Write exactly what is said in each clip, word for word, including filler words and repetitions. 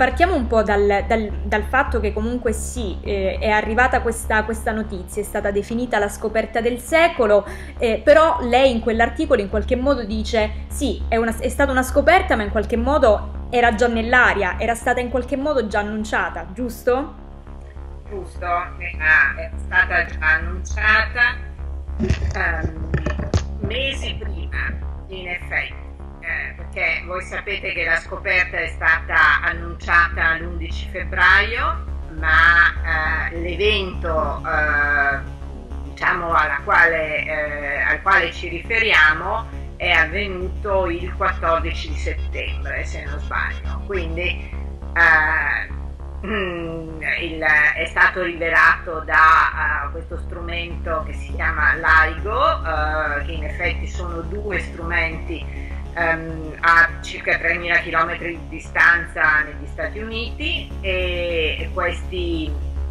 partiamo un po' dal, dal, dal fatto che comunque sì, eh, è arrivata questa, questa notizia, è stata definita la scoperta del secolo, eh, però lei in quell'articolo in qualche modo dice sì, è, una, è stata una scoperta, ma in qualche modo era già nell'aria, era stata in qualche modo già annunciata, giusto? Giusto, è stata già annunciata um, mesi prima, in effetti. Eh, perché voi sapete che la scoperta è stata annunciata l'undici febbraio, ma eh, l'evento eh, diciamo alla quale, eh, al quale ci riferiamo è avvenuto il quattordici di settembre, se non sbaglio. Quindi eh, il, è stato rivelato da uh, questo strumento che si chiama LIGO, uh, che in effetti sono due strumenti Um, a circa tremila chilometri di distanza negli Stati Uniti, e, e questi,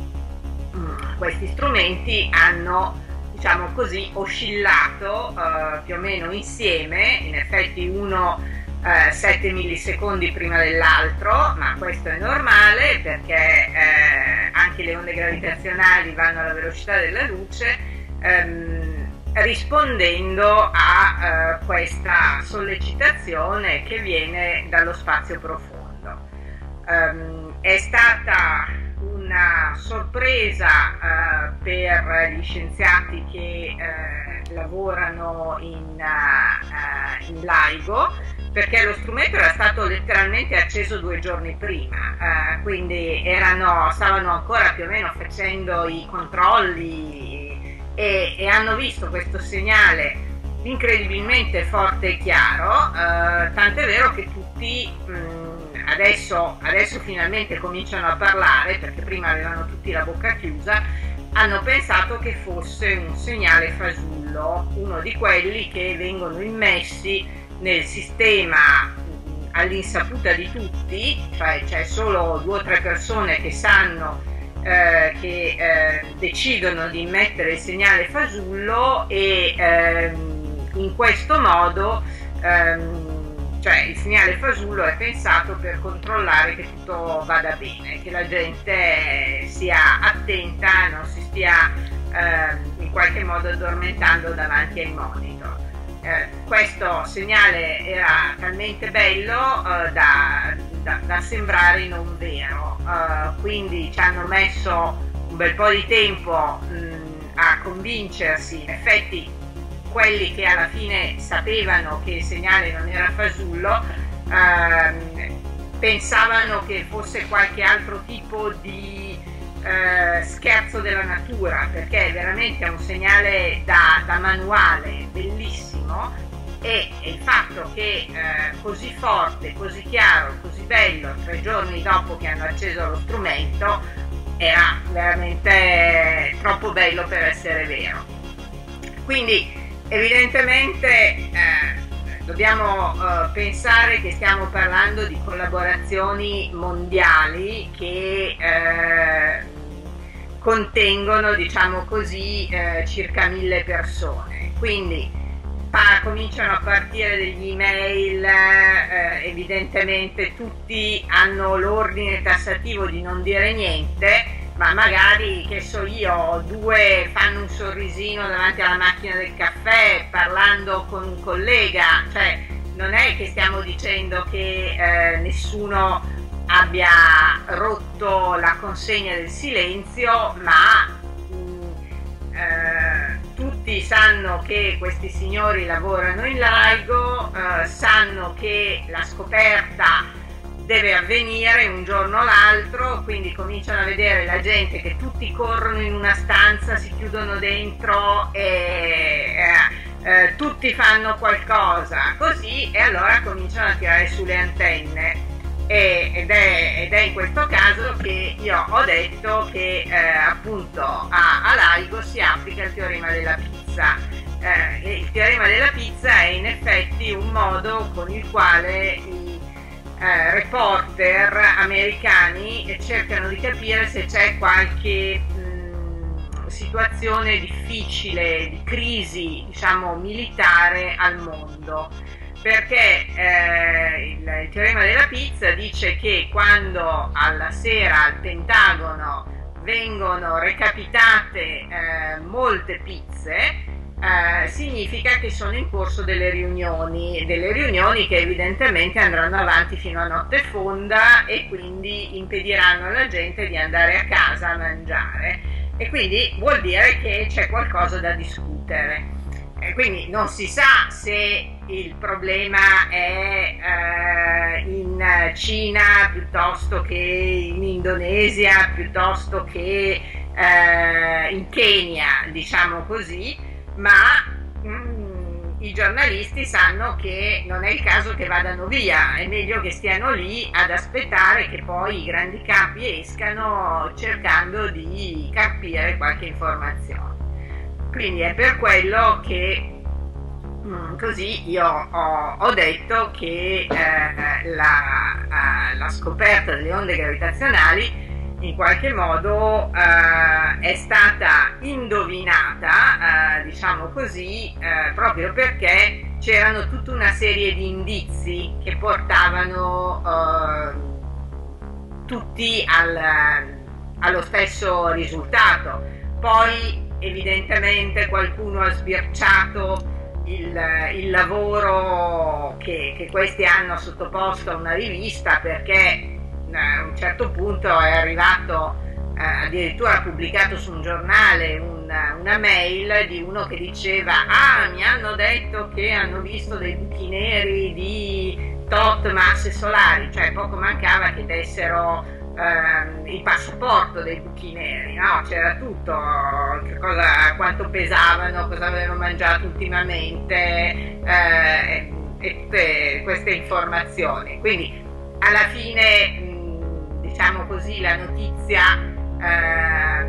um, questi strumenti hanno, diciamo così, oscillato uh, più o meno insieme, in effetti uno uh, sette millisecondi prima dell'altro, ma questo è normale perché uh, anche le onde gravitazionali vanno alla velocità della luce, um, rispondendo a uh, questa sollecitazione che viene dallo spazio profondo. Um, è stata una sorpresa uh, per gli scienziati che uh, lavorano in, uh, in LIGO, perché lo strumento era stato letteralmente acceso due giorni prima, uh, quindi erano, stavano ancora più o meno facendo i controlli E, e hanno visto questo segnale incredibilmente forte e chiaro, eh, tant'è vero che tutti mh, adesso, adesso finalmente cominciano a parlare, perché prima avevano tutti la bocca chiusa, hanno pensato che fosse un segnale fasullo, uno di quelli che vengono immessi nel sistema mh, all'insaputa di tutti, cioè c'è solo due o tre persone che sanno Eh, che eh, decidono di mettere il segnale fasullo, e ehm, in questo modo ehm, cioè il segnale fasullo è pensato per controllare che tutto vada bene, che la gente sia attenta, non si stia eh, in qualche modo addormentando davanti ai monitor. Eh, questo segnale era talmente bello eh, da Da, da sembrare non vero, uh, quindi ci hanno messo un bel po' di tempo mh, a convincersi. In effetti quelli che alla fine sapevano che il segnale non era fasullo uh, pensavano che fosse qualche altro tipo di uh, scherzo della natura, perché veramente è un segnale da, da manuale, bellissimo. E il fatto che eh, così forte, così chiaro, così bello, tre giorni dopo che hanno acceso lo strumento, era veramente troppo bello per essere vero. Quindi evidentemente eh, dobbiamo eh, pensare che stiamo parlando di collaborazioni mondiali che eh, contengono, diciamo così, eh, circa mille persone. Quindi Pa, cominciano a partire degli email, eh, evidentemente tutti hanno l'ordine tassativo di non dire niente, ma magari, che so io, due fanno un sorrisino davanti alla macchina del caffè parlando con un collega, cioè non è che stiamo dicendo che eh, nessuno abbia rotto la consegna del silenzio, ma mh, eh, tutti sanno che questi signori lavorano in LIGO, eh, sanno che la scoperta deve avvenire un giorno o l'altro, quindi cominciano a vedere la gente che tutti corrono in una stanza, si chiudono dentro e eh, eh, tutti fanno qualcosa così, e allora cominciano a tirare sulle antenne. E, ed, è, ed è in questo caso che io ho detto che eh, appunto a, a LIGO si applica il teorema della pizza. Eh, il teorema della pizza è in effetti un modo con il quale i eh, reporter americani cercano di capire se c'è qualche mh, situazione difficile, di crisi, diciamo, militare al mondo. perché eh, il, il teorema della pizza dice che quando alla sera al Pentagono vengono recapitate eh, molte pizze, eh, significa che sono in corso delle riunioni, delle riunioni che evidentemente andranno avanti fino a notte fonda e quindi impediranno alla gente di andare a casa a mangiare, e quindi vuol dire che c'è qualcosa da discutere. E quindi non si sa se il problema è eh, in Cina piuttosto che in Indonesia, piuttosto che eh, in Kenya, diciamo così, ma mm, i giornalisti sanno che non è il caso che vadano via, è meglio che stiano lì ad aspettare che poi i grandi capi escano cercando di capire qualche informazione. Quindi è per quello che mm, così io ho, ho detto che eh, la, eh, la scoperta delle onde gravitazionali in qualche modo eh, è stata indovinata, eh, diciamo così, eh, proprio perché c'erano tutta una serie di indizi che portavano eh, tutti al, allo stesso risultato. Poi evidentemente qualcuno ha sbirciato il, il lavoro che, che questi hanno sottoposto a una rivista, perché a un certo punto è arrivato, eh, addirittura pubblicato su un giornale, una, una mail di uno che diceva: ah, mi hanno detto che hanno visto dei buchi neri di tot masse solari, cioè poco mancava che dessero eh, il passaporto dei buchi neri, no? C'era tutto, che cosa, quanto pesavano, cosa avevano mangiato ultimamente, eh, e tutte queste informazioni. Quindi alla fine, diciamo così, la notizia eh,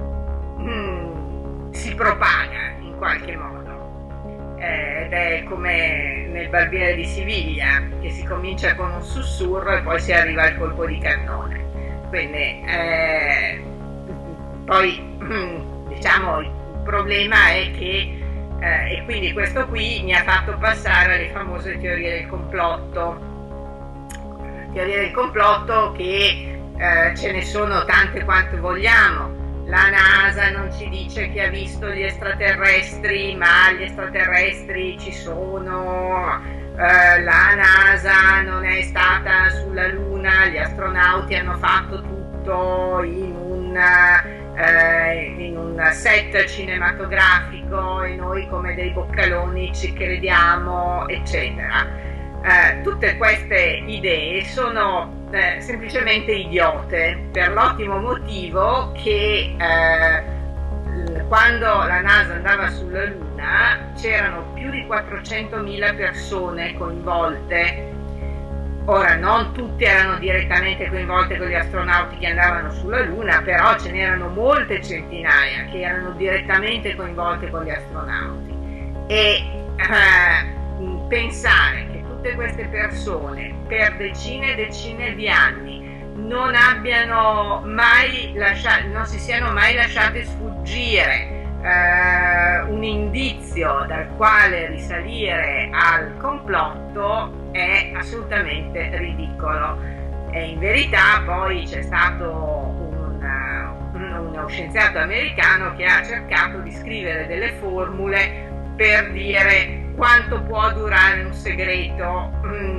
mm, si propaga in qualche modo, eh, ed è come nel Barbiere di Siviglia, che si comincia con un sussurro e poi si arriva al colpo di cannone. Quindi eh, poi mm, diciamo il problema è che eh, e quindi questo qui mi ha fatto passare alle famose teorie del complotto. Teorie del complotto che Eh, ce ne sono tante quante vogliamo. La NASA non ci dice che ha visto gli extraterrestri, ma gli extraterrestri ci sono. Eh, la NASA non è stata sulla Luna, gli astronauti hanno fatto tutto in un, eh, in un set cinematografico e noi come dei boccaloni ci crediamo, eccetera. Eh, tutte queste idee sono eh, semplicemente idiote, per l'ottimo motivo che eh, quando la NASA andava sulla Luna c'erano più di quattrocentomila persone coinvolte. Ora, non tutte erano direttamente coinvolte con gli astronauti che andavano sulla Luna, però ce n'erano molte centinaia che erano direttamente coinvolte con gli astronauti. E eh, pensare che queste persone per decine e decine di anni non abbiano mai lasciato, non si siano mai lasciate sfuggire eh, un indizio dal quale risalire al complotto è assolutamente ridicolo. E in verità poi c'è stato un, uno scienziato americano che ha cercato di scrivere delle formule per dire quanto può durare un segreto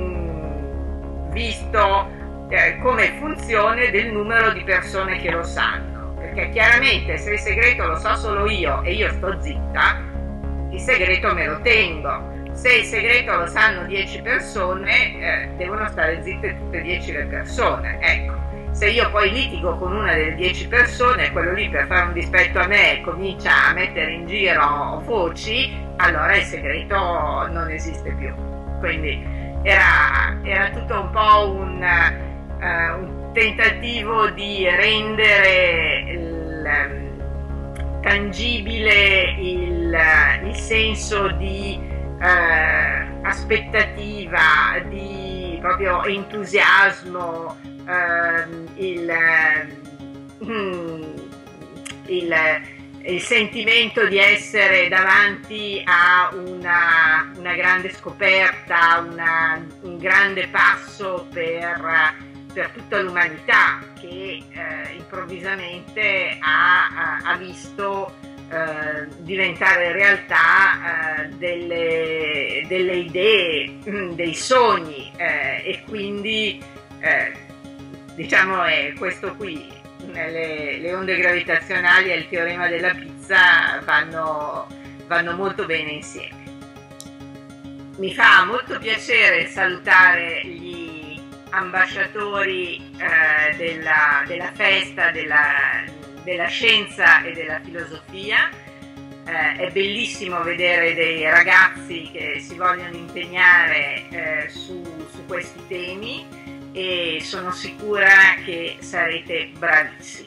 mh, visto eh, come funzione del numero di persone che lo sanno, perché chiaramente se il segreto lo so solo io e io sto zitta, il segreto me lo tengo. Se il segreto lo sanno dieci persone, eh, devono stare zitte tutte dieci le persone, ecco. Se io poi litigo con una delle dieci persone, quello lì per fare un dispetto a me comincia a mettere in giro voci, allora il segreto non esiste più. Quindi era, era tutto un po' un, uh, un tentativo di rendere il, um, tangibile il, il senso di uh, aspettativa, di proprio entusiasmo, uh, il, uh, il il sentimento di essere davanti a una, una grande scoperta, una, un grande passo per, per tutta l'umanità che eh, improvvisamente ha, ha visto eh, diventare realtà eh, delle, delle idee, dei sogni eh, e quindi eh, diciamo è questo qui. Le, le onde gravitazionali e il teorema della pizza vanno, vanno molto bene insieme. Mi fa molto piacere salutare gli ambasciatori eh, della, della festa della, della scienza e della filosofia. Eh, è bellissimo vedere dei ragazzi che si vogliono impegnare eh, su, su questi temi e sono sicura che sarete bravissimi.